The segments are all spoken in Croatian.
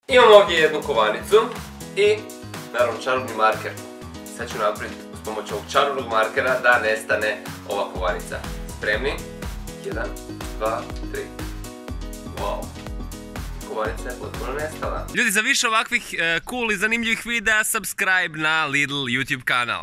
Imam ovdje jednu kovanicu i naravno čarobni marker. Sad ću napraviti uz pomoć ovog čarobnog markera da nestane ova kovanica. Spremni? 1, 2, 3. Wow. Kovanica je potpuno nestala. Ljudi, za više ovakvih cool i zanimljivih videa subscribe na Lidl YouTube kanal.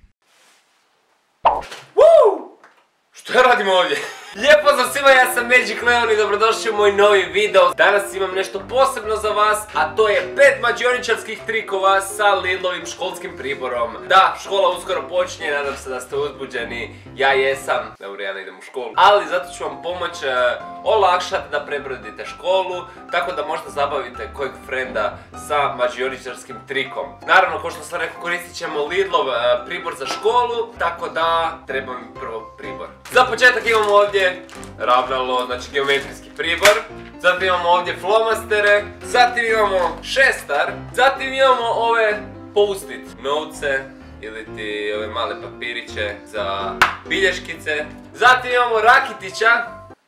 Što ja radim ovdje? Lijep pozdrav svima, ja sam Magic Leon i dobrodošli u moj novi video. Danas imam nešto posebno za vas, a to je 5 mađioničarskih trikova sa Lidlovim školskim priborom. Da, škola uskoro počinje, nadam se da ste uzbuđeni. Ja jesam, dobro, ja ne idem u školu, ali zato ću vam pomoći olakšati da prebrodite školu, tako da možda zabavite kojeg frenda sa mađioničarskim trikom. Naravno, kao što sam rekao, koristit ćemo Lidlov pribor za školu, tako da treba mi prvo pribor. Za početak imamo ovdje ravnalo, znači geometrijski pribor. Zatim imamo ovdje flomastere, zatim imamo šestar, zatim imamo ove post-it novce ili ti ove male papiriće za bilješkice. Zatim imamo rakitića.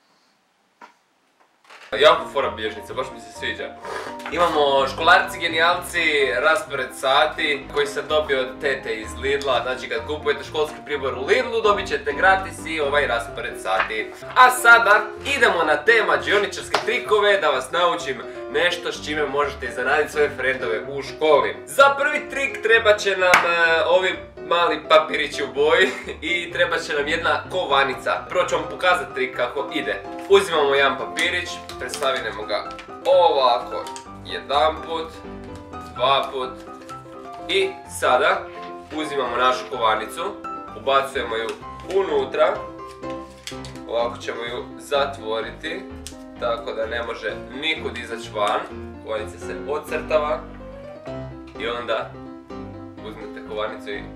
Jako fora bilježnica, baš mi se sviđa. Imamo školarci genijalci raspored sati koji sam dobio od tete iz Lidla. Znači kad kupujete školski pribor u Lidlu dobit ćete gratis i ovaj raspored sati. A sada idemo na te mađioničarske trikove da vas naučim nešto s čime možete zaraditi svoje frendove u školi. Za prvi trik treba će nam ovi mali papirići u boji i treba će nam jedna kovanica. Prvo ću vam pokazati trik kako ide. Uzimamo jedan papirić, predstavimo ga ovako jedan put, dva put i sada uzimamo našu kovanicu, ubacujemo ju unutra, ovako ćemo ju zatvoriti tako da ne može nikud izaći van. Kovanica se odcrtava i onda uzmete kovanicu i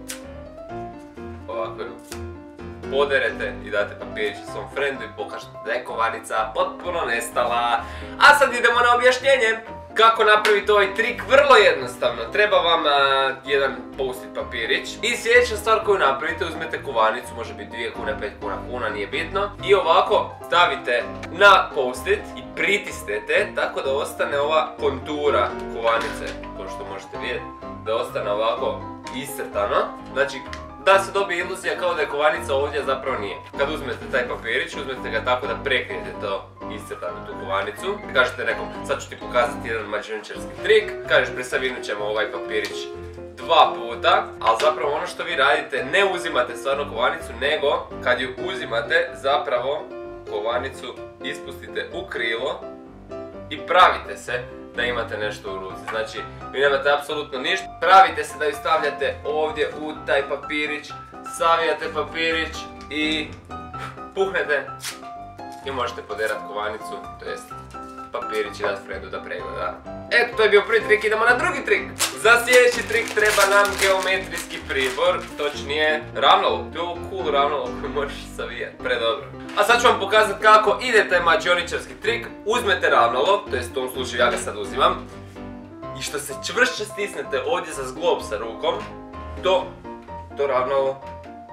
ovako ju poderete i date papirić svom frendu i pokažete da je kovanica potpuno nestala. A sad idemo na objašnjenje. Kako napraviti ovaj trik? Vrlo jednostavno. Treba vam jedan post-it papirić i sljedeća stvar koju napravite, uzmete kovanicu, može biti 2 kune, 5 kuna, kuna, nije bitno, i ovako stavite na post-it i pritisnete tako da ostane ova kontura kovanice, kao što možete vidjeti, da ostane ovako iscrtano. Znači da se dobije iluzija kao da je kovanica ovdje, zapravo nije. Kad uzmete taj papirić, uzmete ga tako da prekrijete to iscrtanu tu kovanicu. Kažete nekom, sad ću ti pokazati jedan mađioničarski trik. Kažeš, presavinut ćemo ovaj papirić 2 puta, ali zapravo ono što vi radite, ne uzimate stvarno kovanicu, nego kad ju uzimate, zapravo kovanicu ispustite u krilo i pravite se da imate nešto u ruci. Znači, vi nemate apsolutno ništa. Pravite se da ju stavljate ovdje u taj papirić, savijate papirić i puhnete i možete poderati kovanicu, to jest papirić i dati frendu da pregleda. Eto, to je bio prvi trik, idemo na drugi trik. Za sljedeći trik treba nam geometrijski pribor, točnije ravnalo. To je ovo cool ravnalo koje možeš savijati, predobro. A sad ću vam pokazati kako ide taj mađioničarski trik. Uzmete ravnalo, to jest u ovom slučaju ja ga sad uzimam, i što se čvršće stisnete ovdje za zglob sa rukom, to ravnalo,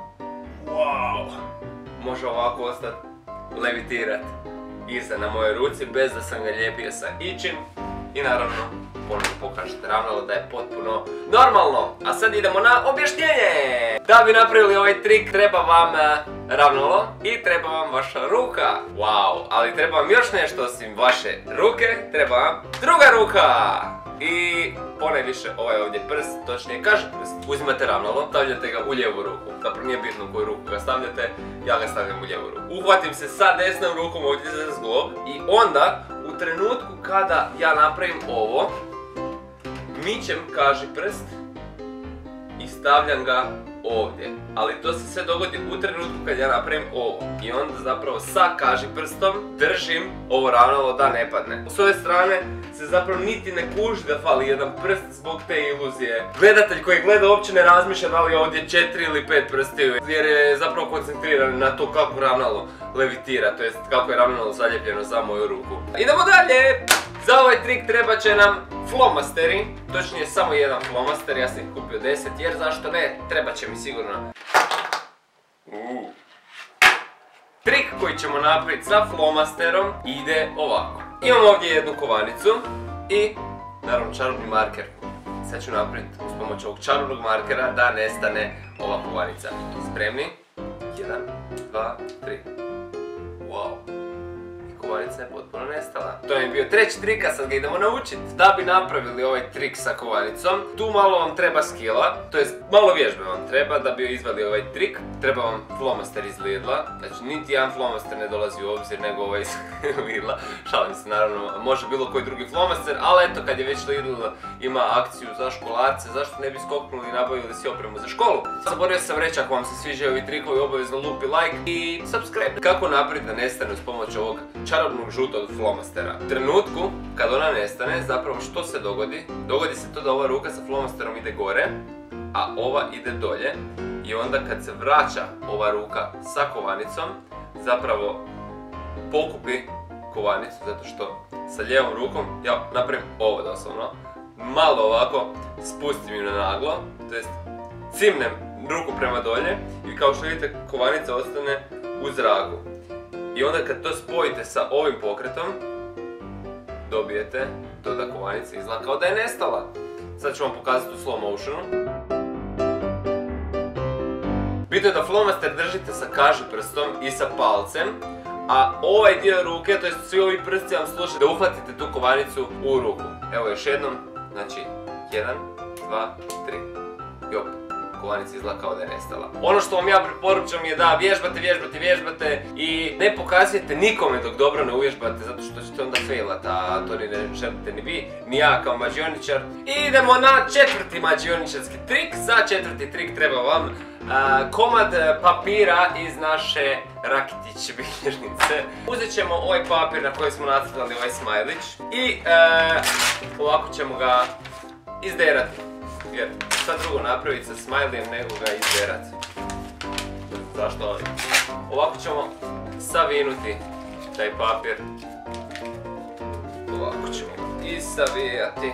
wow, može ovako ostati levitirat iza na mojoj ruci bez da sam ga lijepio sa ičim. I naravno, ponovno pokažete ravnalo da je potpuno normalno. A sad idemo na objašnjenje. Da bi napravili ovaj trik treba vam ravnalo i treba vam vaša ruka. Wow, ali treba vam još nešto osim vaše ruke, treba vam druga ruka. I ponajviše ovaj ovdje prst, točnije kaži prst. Uzimate ravnalo, stavljate ga u lijevu ruku. Zapravo nije bitno u koju ruku ga stavljate, ja ga stavljam u lijevu ruku. Uhvatim se sa desnom rukom ovdje za zglob i onda u trenutku kada ja napravim ovo, mičem kaži prst i stavljam ga ovdje. Ali to se sve dogodi u trenutku kad ja napravim ovo. I onda zapravo sa kaži prstom držim ovo ravnalo da ne padne. S ove strane se zapravo niti ne kuži da fali jedan prst zbog te iluzije. Gledatelj koji gleda uopće ne razmišlja da li je ovdje 4 ili 5 prstiju, jer je zapravo koncentriran na to kako ravnalo levitira, to jest kako je ravnalo zaljepljeno za moju ruku. Idemo dalje! Za ovaj trik treba će nam flomasteri, točnije samo jedan flomaster, ja sam ih kupio 10 jer zašto ne, treba će mi sigurno. Trik koji ćemo napraviti sa flomasterom ide ovako. Imam ovdje jednu kovanicu i naravno čarobni marker. Sad ću napraviti uz pomoć ovog čarobnog markera da nestane ova kovanica. Spremni? 1, 2, 3. Wow. I kovanica je potpuno nestala. To je bio treći trik, a sad ga idemo naučiti. Da bi napravili ovaj trik sa kovanicom, tu malo vam treba skilla, to jest malo vježbe vam treba da bi izvali ovaj trik. Treba vam flomaster iz Lidla, znači niti jedan flomaster ne dolazi u obzir nego ovaj iz Lidla. Šalim se, naravno, može bilo koji drugi flomaster, ali eto kad je već Lidl ima akciju za školarce, zašto ne bi skoknuli i nabavili si opremu za školu. Zaboravio sam reći, ako vam se sviđaju ovi trikovi, obavezno lupi like i subscribe. Kako napraviti da nestane uz pomoć ovog čarobnog žutog flomastera? U trenutku kad ona nestane, zapravo što se dogodi? Dogodi se to da ova ruka sa flomasterom ide gore, a ova ide dolje. I onda kad se vraća ova ruka sa kovanicom, zapravo pokupi kovanicu, zato što sa lijevom rukom ja napravim ovo doslovno. Malo ovako spustim ju na naglo, to jest cimnem ruku prema dolje i kao što vidite kovanica ostane u zraku. I onda kad to spojite sa ovim pokretom, dobijete to da kovanica izgleda kao da je nestala. Sad ću vam pokazati u slow motionu. Bitno je da flomaster držite sa kaži prstom i sa palcem, a ovaj dio ruke, to jest svi ovi prsti vam služe da uhvatite tu kovanicu u ruku. Evo još jednom, znači 1, 2, 3 i opet. Kovanica izgleda kao da je nestala. Ono što vam ja preporučam je da vježbate i ne pokazujete nikome dok dobro ne uvježbate, zato što ćete onda failat, a to ni ne želite ni vi, ni ja kao mađioničar. I idemo na četvrti mađioničarski trik. Za četvrti trik treba vam komad papira iz naše Rakitić bilježnice. Uzet ćemo ovaj papir na koji smo nacrtali ovaj smajlić i ovako ćemo ga izderati. Jer šta drugo napraviti sa smajlijem nego ga izderati. Zašto? Ovako ćemo savinuti taj papir. Ovako ćemo ga isavijati.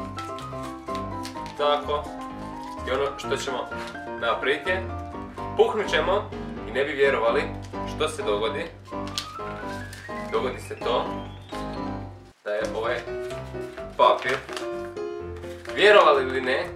Tako. I ono što ćemo napraviti je, puhnut ćemo i ne bi vjerovali što se dogodi. Dogodi se to da je ovaj papir, vjerovali ili ne,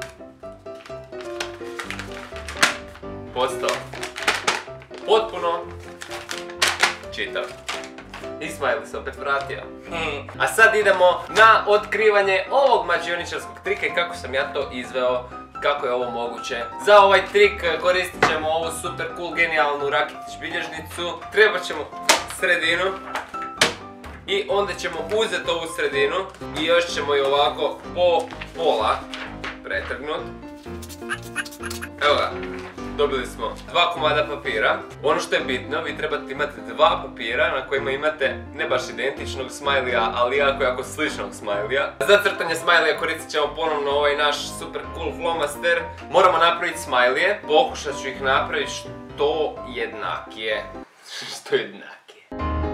postao potpuno čitav. I smajli se opet vratio. A sad idemo na otkrivanje ovog mađioničarskog trika i kako sam ja to izveo, kako je ovo moguće. Za ovaj trik koristit ćemo ovu super cool genijalnu Rakitić bilježnicu. Trebat ćemo sredinu i onda ćemo uzeti ovu sredinu i još ćemo je ovako po pola pretrgnuti. Evo ga. Dobili smo dva komada papira. Ono što je bitno, vi trebate imati dva papira na kojima imate ne baš identičnog smajlija, ali jako sličnog smajlija. Za crtanje smajlija koristit ćemo ponovno ovaj naš super cool flomaster. Moramo napraviti smajlije, pokušat ću ih napraviti što jednakije. Što jednakije.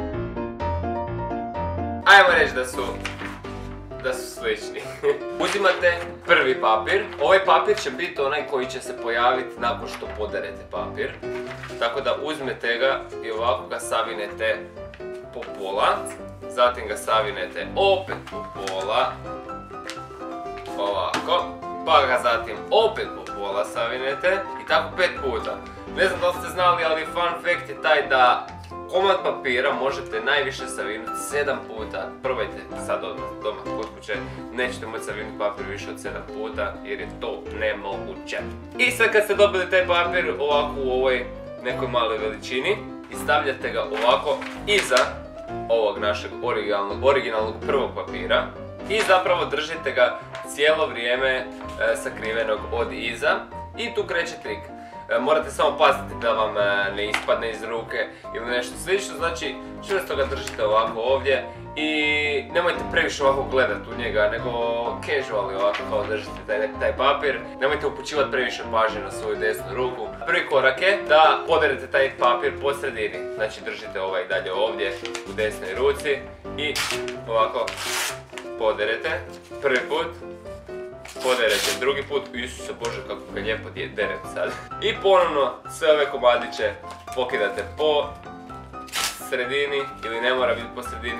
Ajmo reći da su slični. Uzimate prvi papir. Ovaj papir će biti onaj koji će se pojaviti nakon što poderete papir. Tako da uzmete ga i ovako ga savinete po pola. Zatim ga savinete opet po pola. Ovako. Pa ga zatim opet po pola savinete. I tako 5 puta. Ne znam da li ste znali, ali fun fact je taj da komad papira možete najviše savinuti 7 puta. Probajte sad odmah doma kod kuće. Nećete moći savinuti papir više od 7 puta jer je to nemoguće. I sad kad ste dobili taj papir ovako u ovoj nekoj maloj veličini i stavljate ga ovako iza ovog našeg originalnog prvog papira i zapravo držite ga cijelo vrijeme sakrivenog od iza i tu kreće trik. Morate samo paziti da vam ne ispadne iz ruke ili nešto slično, znači čvrsto ga držite ovako ovdje i nemojte previše ovako gledati u njega, nego casually ovako kao držite taj papir. Nemojte upućivati previše pažnje na svoju desnu ruku. Prvi korak je da poderete taj papir po sredini, znači držite ovaj dalje ovdje u desnoj ruci i ovako poderete prvi put. Poderete drugi put, Isuse Bože kako ga lijepo derem sad. I ponovno sve ove komadiće pokidate po sredini ili ne mora biti po sredini,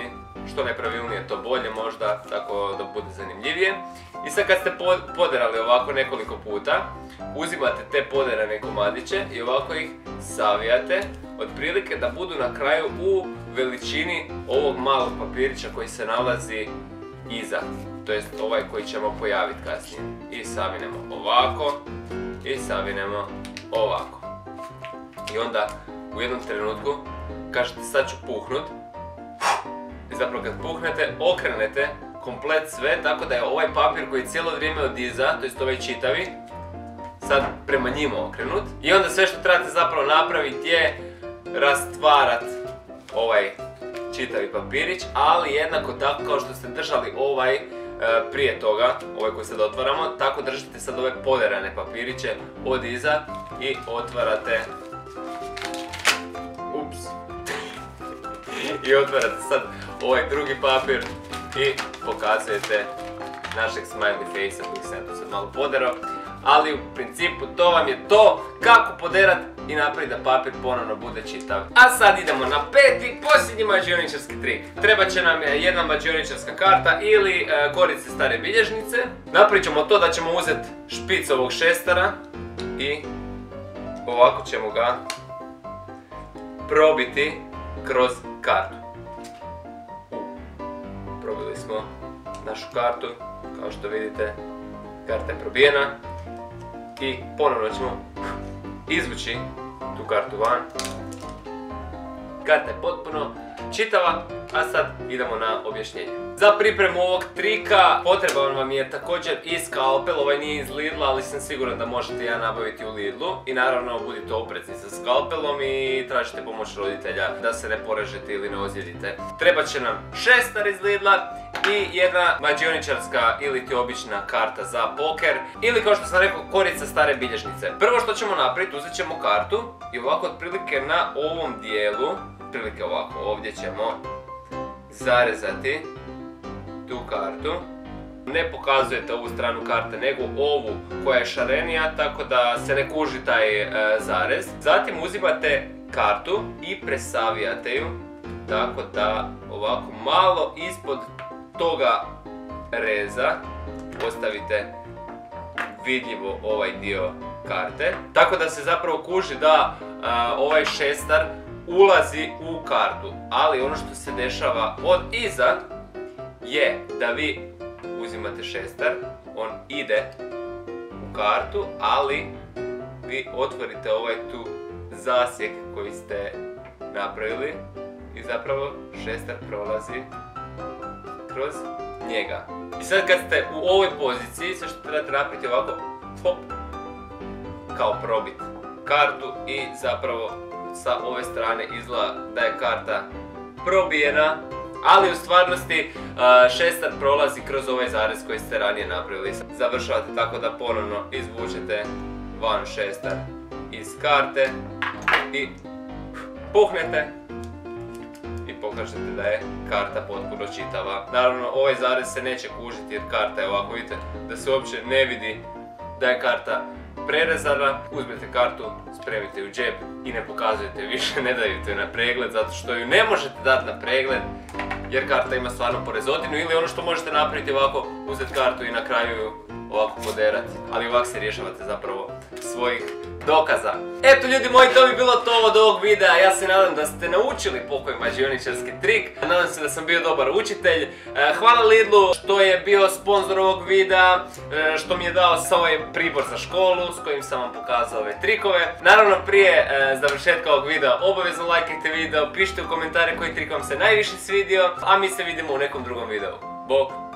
što nepravilnije to bolje možda, tako da bude zanimljivije. I sad kad ste poderali ovako nekoliko puta, uzimate te poderane komadiće i ovako ih savijate, otprilike da budu na kraju u veličini ovog malog papirića koji se nalazi iza, to jest ovaj koji ćemo pojaviti kasnije. I savinemo ovako i savinemo ovako. I onda u jednom trenutku kažete sad ću puhnut i zapravo kad puhnete okrenete komplet sve tako da je ovaj papir koji cijelo vrijeme od iza, to jest ovaj čitavi, sad prema njima okrenut. I onda sve što trebate zapravo napraviti je rastvarat ovaj čitavi papirić, ali jednako tako kao što ste držali ovaj prije toga, ovaj koji sad otvaramo, tako držite sad ove poderane papiriće od iza i otvarate. Ups. I otvarate sad ovaj drugi papir i pokazujete našeg smiley face-a koji sam tu sad malo poderao. Ali u principu to vam je to kako poderat i napraviti da papir ponovno bude čitav. A sad idemo na peti, posljednji mađioničarski trik. Trebat će nam jedna mađioničarska karta ili korice stare bilježnice. Napravit ćemo to da ćemo uzeti špic ovog šestara i ovako ćemo ga probiti kroz kartu. Probili smo našu kartu, kao što vidite karta je probijena. I ponovno ćemo izvući tu kartu van. Karta je potpuno čitava, a sad idemo na objašnjenje. Za pripremu ovog trika potreban vam je također i skalpel, ovaj nije iz Lidla, ali sam siguran da možete ja nabaviti u Lidlu. I naravno budite oprezni sa skalpelom i tražite pomoć roditelja da se ne porežete ili ne ozlijedite. Trebat će nam šestar iz Lidla i jedna mađioničarska ili ti obična karta za poker ili kao što sam rekao korica stare bilježnice. Prvo što ćemo napraviti, uzet ćemo kartu i ovako otprilike na ovom dijelu, otprilike ovako ovdje ćemo zarezati tu kartu. Ne pokazujete ovu stranu karte nego ovu koja je šarenija, tako da se ne kuži taj zarez. Zatim uzimate kartu i presavijate ju tako da ovako malo ispod toga reza ostavite vidljivo ovaj dio karte. Tako da se zapravo kuži da ovaj šestar ulazi u kartu. Ali ono što se dešava od iza je da vi uzimate šestar, on ide u kartu, ali vi otvorite ovaj tu zasjek koji ste napravili i zapravo šestar prolazi kroz njega. I sad kad ste u ovoj poziciji, sve što trebate napraviti ovako, hop, kao probit kartu i zapravo sa ove strane izgleda da je karta probijena, ali u stvarnosti šestar prolazi kroz ovaj zarez koji ste ranije napravili. Završavate tako da ponovno izvučete van šestar iz karte i puhnete i pokažete da je karta potpuno čitava. Naravno ovaj zarez se neće kužiti jer karta je ovako, vidite da se uopće ne vidi da je karta prerezana. Uzmete kartu, spremite u džep i ne pokazujete više, ne dajete na pregled zato što ju ne možete dati na pregled jer karta ima stvarno porezotinu, ili ono što možete napraviti ovako, uzeti kartu i na kraju ju ovako poderati. Ali ovako se rješavate zapravo svojih dokaza. Eto ljudi moji, to bi bilo to od ovog videa. Ja se nadam da ste naučili pokoji mađioničarski trik. Nadam se da sam bio dobar učitelj. Hvala Lidlu što je bio sponzor ovog videa, što mi je dao ovaj pribor za školu s kojim sam vam pokazao ove trikove. Naravno prije završetka ovog videa obavezno lajkajte video, pišite u komentare koji trik vam se najviše svidio, a mi se vidimo u nekom drugom videu. Bok!